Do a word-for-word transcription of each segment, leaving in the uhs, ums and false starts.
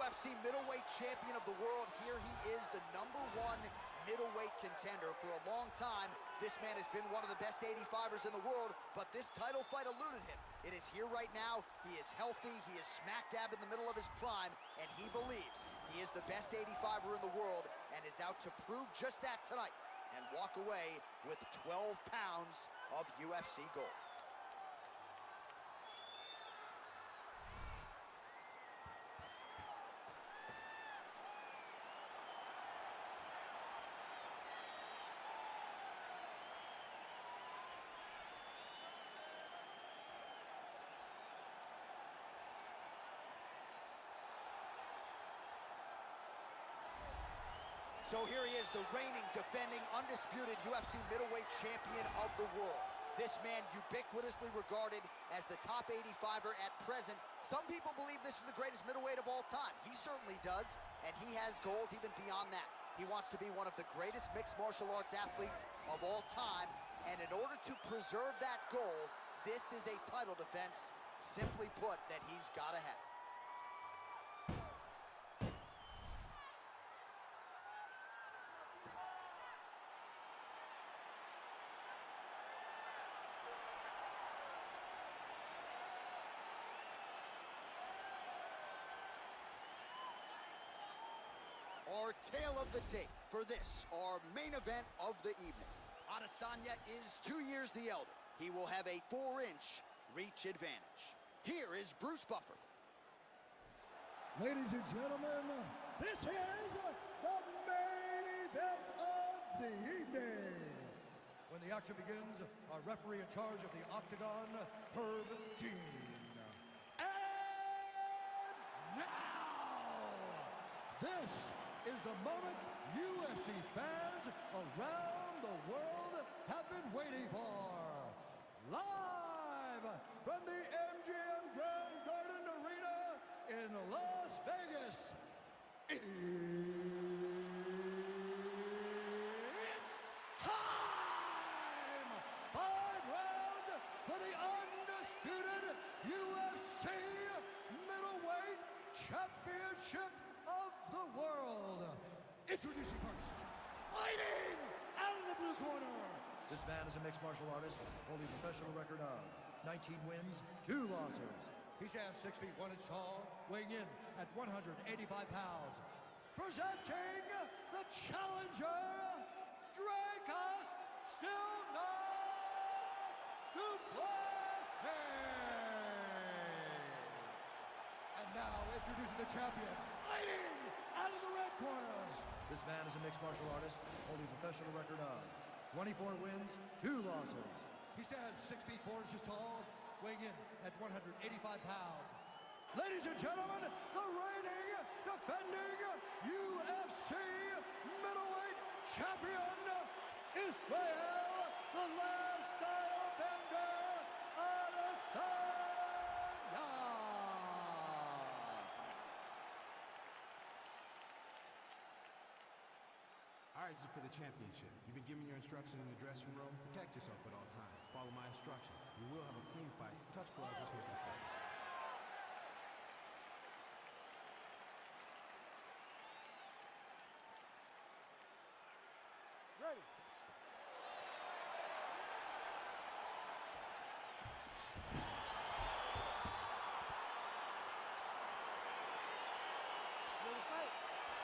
F C middleweight champion of the world. Here he is, the number one middleweight contender. For a long time, this man has been one of the best eighty-fivers in the world, but this title fight eluded him. It is here right now. He is healthy. He is smack dab in the middle of his prime, and he believes he is the best eighty-fiver in the world and is out to prove just that tonight and walk away with twelve pounds of U F C gold. So here he is, the reigning, defending, undisputed U F C middleweight champion of the world. This man ubiquitously regarded as the top eighty-fiver at present. Some people believe this is the greatest middleweight of all time. He certainly does, and he has goals even beyond that. He wants to be one of the greatest mixed martial arts athletes of all time, and in order to preserve that goal, this is a title defense, simply put, that he's gotta have. Our tale of the tape for this, our main event of the evening. Adesanya is two years the elder. He will have a four-inch reach advantage. Here is Bruce Buffer. Ladies and gentlemen, this is the main event of the evening. When the action begins, our referee in charge of the Octagon, Herb Dean. And now, this is the moment U F C fans around the world have been waiting for. Live from the M G M Grand Garden Arena in Las Vegas, it's time! Five rounds for the undisputed U F C middleweight championship of the world. Introducing first, fighting out of the blue corner. This man is a mixed martial artist holding a professional record of nineteen wins, two losses. He stands six feet one inch tall, weighing in at one hundred eighty-five pounds. Presenting the challenger, Dricus Still Not Duplessis. And now introducing the champion, fighting out of the red corner. This man is a mixed martial artist holding a professional record of twenty-four wins, two losses. He stands six feet four inches tall, weighing in at one hundred eighty-five pounds. Ladies and gentlemen, the reigning, defending U F C middleweight champion, Israel, the last style bender, Adesanya. All right, this is for the championship. You've been given your instructions in the dressing room. Protect yourself at all times. Follow my instructions. You will have a clean fight. Touch gloves, just make it fair. Ready. Ready to fight.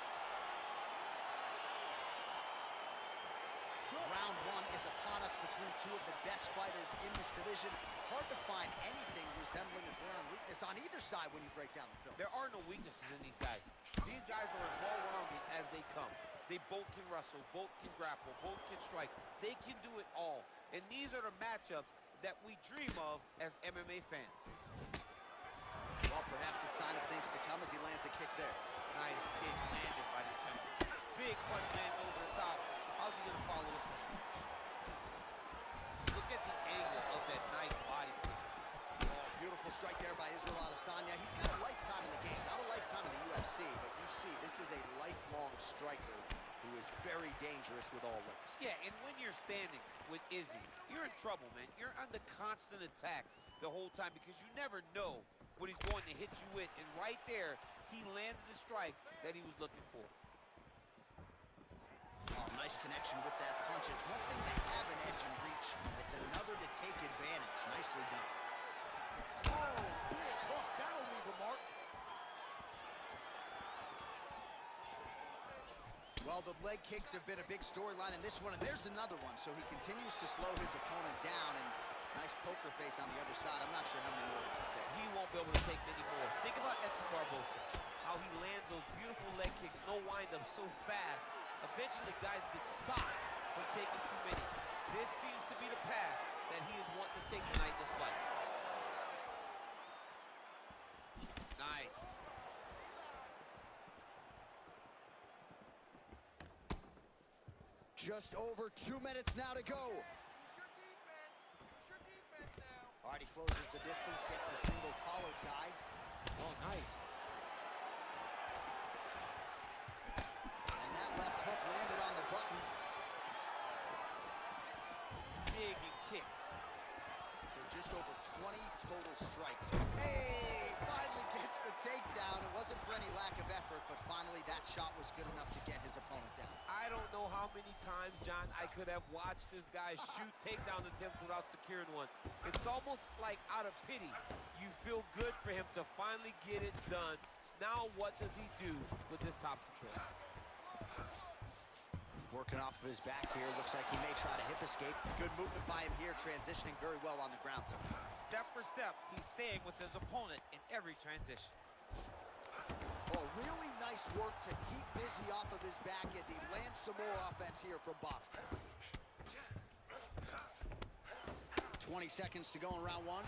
Round one is upon us between two of the best fighters in this division. Hard to find anything resembling a glaring weakness on either side when you break down the film. There are no weaknesses in these guys. These guys are as well-rounded as they come. They both can wrestle, both can grapple, both can strike. They can do it all. And these are the matchups that we dream of as M M A fans. Well, perhaps a sign of things to come as he lands a kick there. Nice kicks landed by the champion. Big punch lands over the top. How's he gonna follow this one? Look at the angle of that nice body kick. Beautiful strike there by Israel Adesanya. He's got a lifetime in the game, not a lifetime in the U F C, but you see, this is a lifelong striker who is very dangerous with all limbs. Yeah, and when you're standing with Izzy, you're in trouble, man. You're under constant attack the whole time because you never know what he's going to hit you with. And right there, he landed the strike that he was looking for. Oh, nice connection with that punch. It's one thing to have an edge and reach. It's another to take advantage. Nicely done. Oh, big hook. That'll leave a mark. Well, the leg kicks have been a big storyline in this one, and there's another one. So he continues to slow his opponent down, and nice poker face on the other side. I'm not sure how many more he can take. He won't be able to take many more. Think about Edson Barboza, how he lands those beautiful leg kicks, no wind-up, so fast. Eventually, guys get stopped from taking too many. This seems to be the path that he is wanting to take tonight in this fight. Nice. Just over two minutes now to go. Use your defense. Use your defense now. All right, he closes the distance, gets the single collar tie. Oh, nice. And that left hook landed on the button. Big and kick. So just over twenty total strikes. Hey, finally gets the takedown. It wasn't for any lack of effort, but finally that shot was good enough to get his opponent down. I don't know how many times, John, I could have watched this guy shoot takedown attempts without securing one. It's almost like out of pity. You feel good for him to finally get it done. Now what does he do with this top control? Working off of his back here. Looks like he may try to hip escape. Good movement by him here, transitioning very well on the ground. So step for step, he's staying with his opponent in every transition. oh, really nice work to keep busy off of his back as he lands some more offense here from Bob. twenty seconds to go in round one.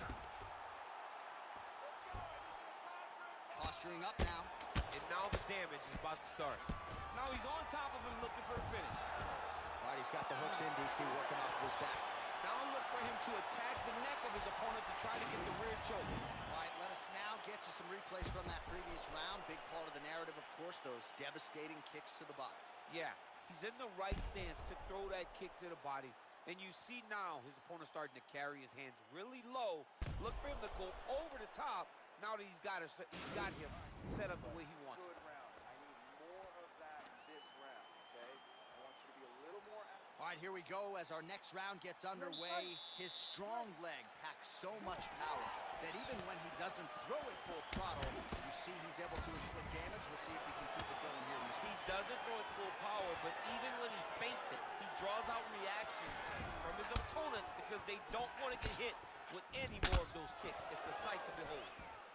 Posturing up now. And now the damage is about to start. Now he's on top of him looking for the finish. All right, he's got the hooks in, D C, working off of his back. Now look for him to attack the neck of his opponent to try to get the rear choke. All right, let us now get to some replays from that previous round. Big part of the narrative, of course, those devastating kicks to the body. Yeah, he's in the right stance to throw that kick to the body. And you see now his opponent starting to carry his hands really low. Look for him to go over the top now that he's got, us, he's got him set up the way he wants. Good round. I need more of that this round, okay? I want you to be a little more active. All right, here we go as our next round gets underway. His strong leg packs so much power that even when he doesn't throw it full throttle, you see he's able to inflict damage. We'll see if he can keep it going here in this He round. doesn't throw it full power, but even when he feints it, he draws out reactions from his opponents because they don't want to get hit with any more of those kicks. It's a sight to behold.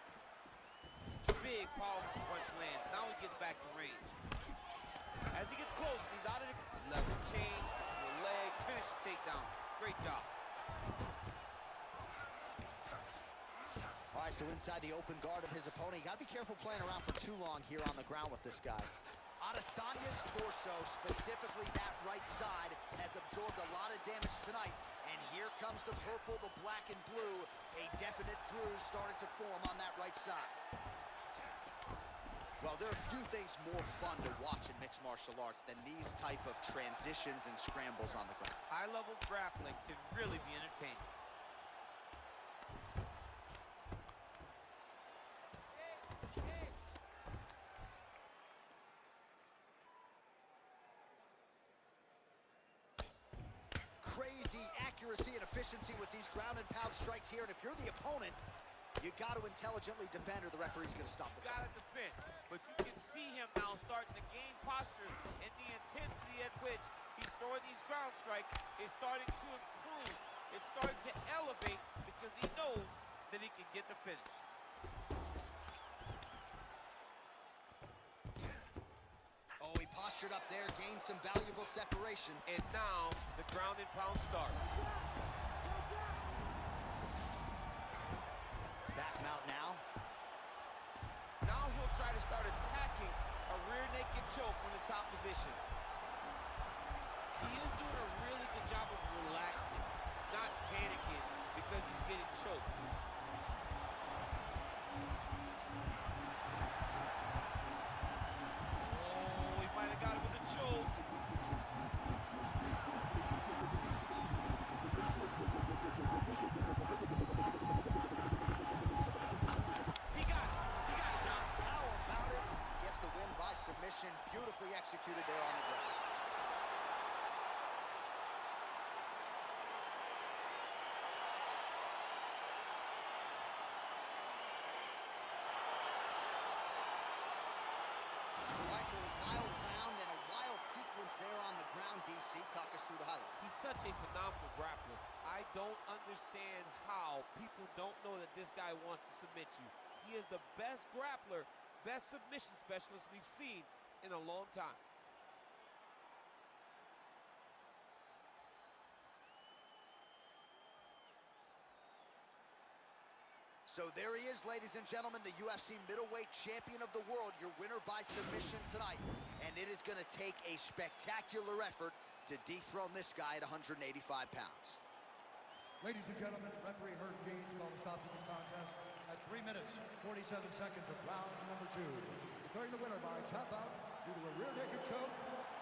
Big, powerful punch lands. Now he gets back to range. As he gets close, he's out of the level change, the leg, finish the takedown. Great job. All right, so inside the open guard of his opponent, you got to be careful playing around for too long here on the ground with this guy. Adesanya's torso, specifically that right side, has absorbed a lot of damage tonight. And here comes the purple, the black, and blue. A definite bruise starting to form on that right side. Well, there are few things more fun to watch in mixed martial arts than these type of transitions and scrambles on the ground. High-level grappling can really be entertaining. Crazy accuracy and efficiency with these ground and pound strikes here. And if you're the opponent, you got to intelligently defend or the referee's going to stop the Got fight. to defend, but you can see him now starting to gain posture, and the intensity at which he's throwing these ground strikes is starting to improve. It's starting to elevate because he knows that he can get the finish. Oh, he postured up there, gained some valuable separation. And now the ground and pound starts. Back mount now. Now he'll try to start attacking a rear naked choke from the top position. He is doing a really good job of relaxing, not panicking because he's getting choked. Oh, he might have got him with a choke. Beautifully executed there on the ground. All right, so a wild round and a wild sequence there on the ground, D C. Talk us through the highlight. He's such a phenomenal grappler. I don't understand how people don't know that this guy wants to submit you. He is the best grappler, best submission specialist we've seen in a long time. So there he is, ladies and gentlemen, the U F C middleweight champion of the world, your winner by submission tonight. And it is going to take a spectacular effort to dethrone this guy at one hundred eighty-five pounds. Ladies and gentlemen, referee Herb Gaines called a stop to this contest at three minutes, forty-seven seconds of round number two. Declaring the winner by tap out due to a rear naked choke,